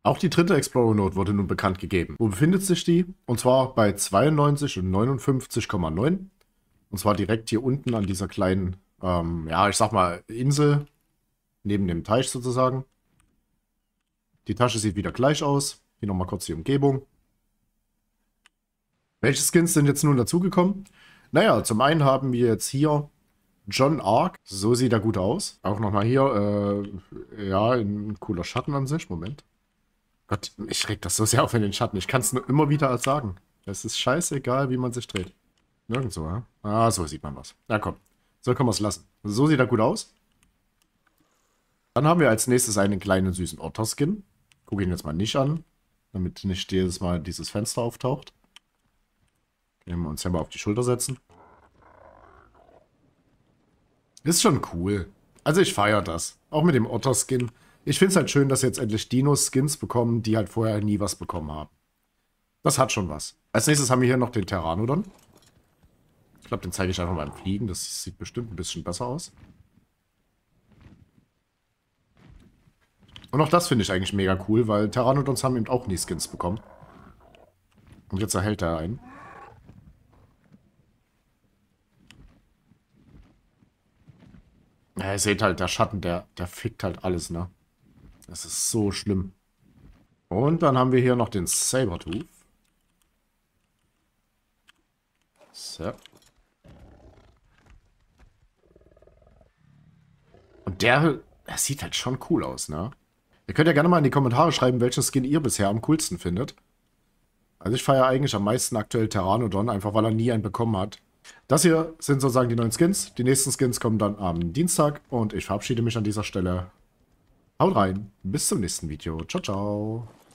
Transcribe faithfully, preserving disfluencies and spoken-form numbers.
Auch die dritte Explorer Note wurde nun bekannt gegeben. Wo befindet sich die? Und zwar bei zweiundneunzig und neunundfünfzig Komma neun. Und zwar direkt hier unten an dieser kleinen, ähm, ja, ich sag mal, Insel. Neben dem Teich sozusagen. Die Tasche sieht wieder gleich aus. Hier nochmal kurz die Umgebung. Welche Skins sind jetzt nun dazugekommen? Naja, zum einen haben wir jetzt hier John Ark. So sieht er gut aus. Auch nochmal hier, äh, ja, ein cooler Schatten an sich. Moment. Gott, ich reg das so sehr auf in den Schatten. Ich kann es nur immer wieder sagen. Es ist scheißegal, wie man sich dreht. Nirgendwo, ja? Ah, so sieht man was. Na komm, so können wir es lassen. So sieht er gut aus. Dann haben wir als nächstes einen kleinen süßen Otter-Skin. Gucke ihn jetzt mal nicht an, damit nicht jedes Mal dieses Fenster auftaucht. Können wir uns ja mal auf die Schulter setzen. Ist schon cool. Also ich feiere das. Auch mit dem Otter-Skin. Ich finde es halt schön, dass jetzt endlich Dinos Skins bekommen, die halt vorher nie was bekommen haben. Das hat schon was. Als nächstes haben wir hier noch den Pteranodon. Ich glaube, den zeige ich einfach beim Fliegen. Das sieht bestimmt ein bisschen besser aus. Und auch das finde ich eigentlich mega cool, weil Pteranodons haben eben auch nie Skins bekommen. Und jetzt erhält er einen. Ja, ihr seht halt, der Schatten, der, der fickt halt alles, ne? Das ist so schlimm. Und dann haben wir hier noch den Sabertooth. So. Und der, der sieht halt schon cool aus, ne? Ihr könnt ja gerne mal in die Kommentare schreiben, welchen Skin ihr bisher am coolsten findet. Also ich feiere eigentlich am meisten aktuell Pteranodon, einfach weil er nie einen bekommen hat. Das hier sind sozusagen die neuen Skins. Die nächsten Skins kommen dann am Dienstag und ich verabschiede mich an dieser Stelle. Haut rein, bis zum nächsten Video. Ciao, ciao.